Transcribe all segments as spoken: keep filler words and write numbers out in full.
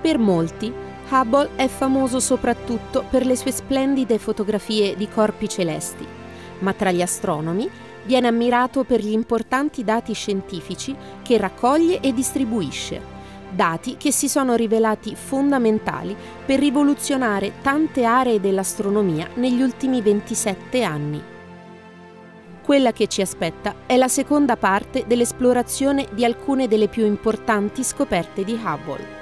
Per molti, Hubble è famoso soprattutto per le sue splendide fotografie di corpi celesti, ma tra gli astronomi viene ammirato per gli importanti dati scientifici che raccoglie e distribuisce, dati che si sono rivelati fondamentali per rivoluzionare tante aree dell'astronomia negli ultimi ventisette anni. Quella che ci aspetta è la seconda parte dell'esplorazione di alcune delle più importanti scoperte di Hubble.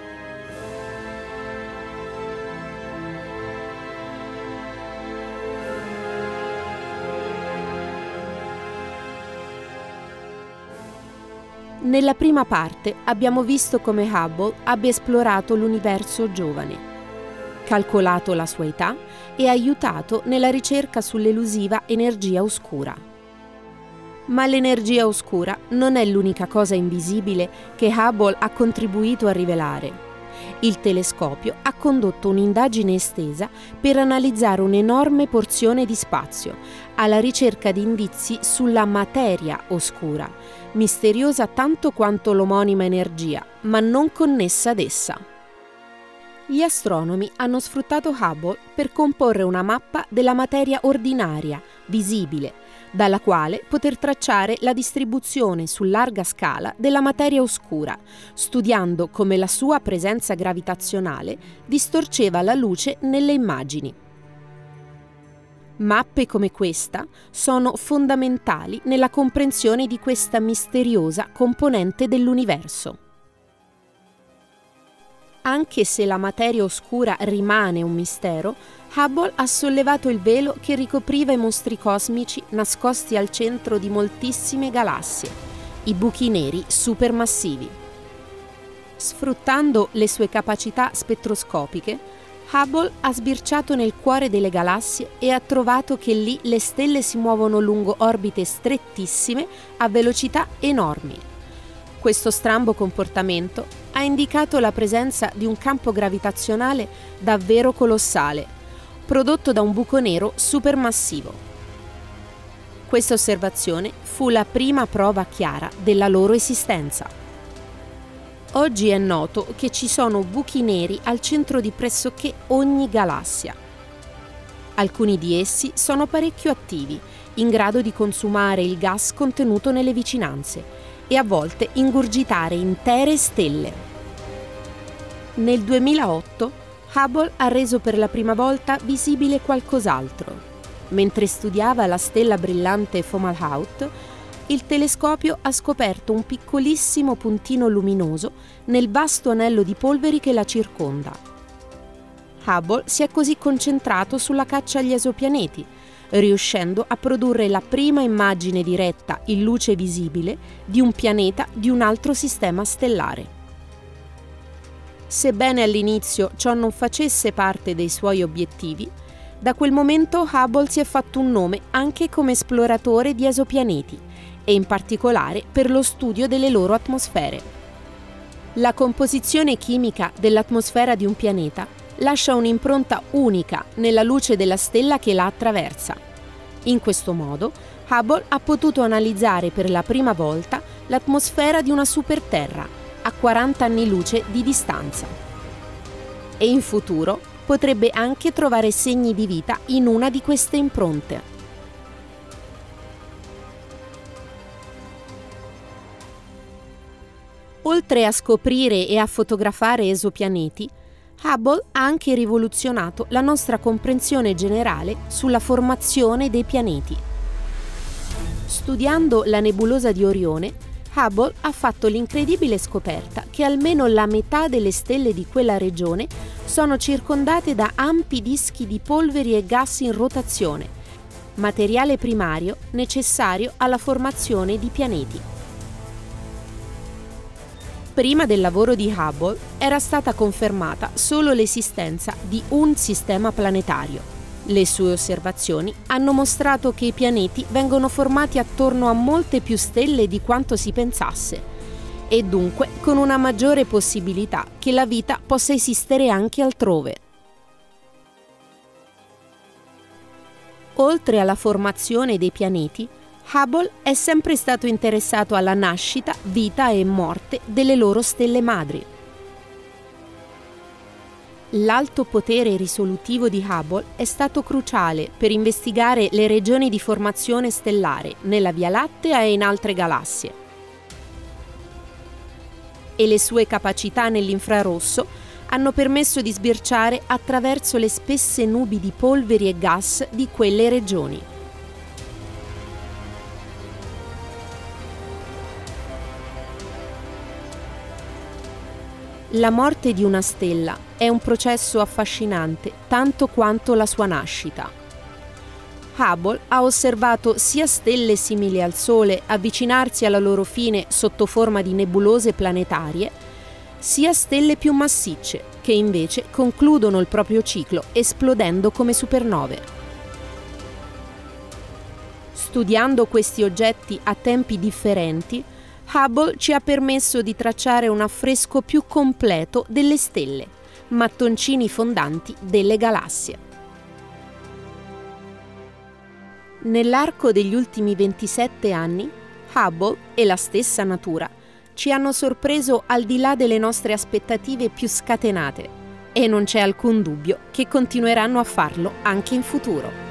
Nella prima parte abbiamo visto come Hubble abbia esplorato l'universo giovane, calcolato la sua età e aiutato nella ricerca sull'elusiva energia oscura. Ma l'energia oscura non è l'unica cosa invisibile che Hubble ha contribuito a rivelare. Il telescopio ha condotto un'indagine estesa per analizzare un'enorme porzione di spazio, alla ricerca di indizi sulla materia oscura, misteriosa tanto quanto l'omonima energia, ma non connessa ad essa. Gli astronomi hanno sfruttato Hubble per comporre una mappa della materia ordinaria, visibile, dalla quale poter tracciare la distribuzione su larga scala della materia oscura, studiando come la sua presenza gravitazionale distorceva la luce nelle immagini. Mappe come questa sono fondamentali nella comprensione di questa misteriosa componente dell'universo. Anche se la materia oscura rimane un mistero, Hubble ha sollevato il velo che ricopriva i mostri cosmici nascosti al centro di moltissime galassie, i buchi neri supermassivi. Sfruttando le sue capacità spettroscopiche, Hubble ha sbirciato nel cuore delle galassie e ha trovato che lì le stelle si muovono lungo orbite strettissime a velocità enormi. Questo strambo comportamento ha indicato la presenza di un campo gravitazionale davvero colossale, prodotto da un buco nero supermassivo. Questa osservazione fu la prima prova chiara della loro esistenza. Oggi è noto che ci sono buchi neri al centro di pressoché ogni galassia. Alcuni di essi sono parecchio attivi, in grado di consumare il gas contenuto nelle vicinanze e a volte ingurgitare intere stelle. Nel duemilaotto Hubble ha reso per la prima volta visibile qualcos'altro. Mentre studiava la stella brillante Fomalhaut, il telescopio ha scoperto un piccolissimo puntino luminoso nel vasto anello di polveri che la circonda. Hubble si è così concentrato sulla caccia agli esopianeti, riuscendo a produrre la prima immagine diretta in luce visibile di un pianeta di un altro sistema stellare. Sebbene all'inizio ciò non facesse parte dei suoi obiettivi, da quel momento Hubble si è fatto un nome anche come esploratore di esopianeti e in particolare per lo studio delle loro atmosfere. La composizione chimica dell'atmosfera di un pianeta lascia un'impronta unica nella luce della stella che la attraversa. In questo modo, Hubble ha potuto analizzare per la prima volta l'atmosfera di una superterra a quaranta anni luce di distanza. E in futuro potrebbe anche trovare segni di vita in una di queste impronte. Oltre a scoprire e a fotografare esopianeti, Hubble ha anche rivoluzionato la nostra comprensione generale sulla formazione dei pianeti. Studiando la nebulosa di Orione, Hubble ha fatto l'incredibile scoperta che almeno la metà delle stelle di quella regione sono circondate da ampi dischi di polveri e gas in rotazione, materiale primario necessario alla formazione di pianeti. Prima del lavoro di Hubble era stata confermata solo l'esistenza di un sistema planetario. Le sue osservazioni hanno mostrato che i pianeti vengono formati attorno a molte più stelle di quanto si pensasse, e dunque con una maggiore possibilità che la vita possa esistere anche altrove. Oltre alla formazione dei pianeti, Hubble è sempre stato interessato alla nascita, vita e morte delle loro stelle madri. L'alto potere risolutivo di Hubble è stato cruciale per investigare le regioni di formazione stellare nella Via Lattea e in altre galassie. E le sue capacità nell'infrarosso hanno permesso di sbirciare attraverso le spesse nubi di polveri e gas di quelle regioni. La morte di una stella è un processo affascinante tanto quanto la sua nascita. Hubble ha osservato sia stelle simili al Sole avvicinarsi alla loro fine sotto forma di nebulose planetarie, sia stelle più massicce, che invece concludono il proprio ciclo esplodendo come supernove. Studiando questi oggetti a tempi differenti, Hubble ci ha permesso di tracciare un affresco più completo delle stelle, mattoncini fondanti delle galassie. Nell'arco degli ultimi ventisette anni, Hubble e la stessa natura ci hanno sorpreso al di là delle nostre aspettative più scatenate, e non c'è alcun dubbio che continueranno a farlo anche in futuro.